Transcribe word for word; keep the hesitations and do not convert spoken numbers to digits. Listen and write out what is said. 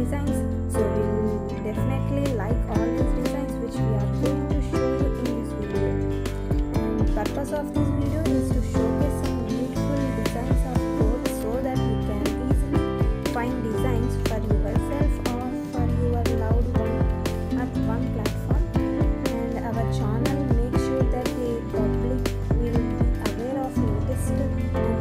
designs. So we will definitely like all these designs which we are going to show you in this video. And the purpose of this video is to showcase some beautiful designs of clothes so that you can easily find designs for yourself or for your loved one at one platform. And our channel make sure that the public will be aware of latest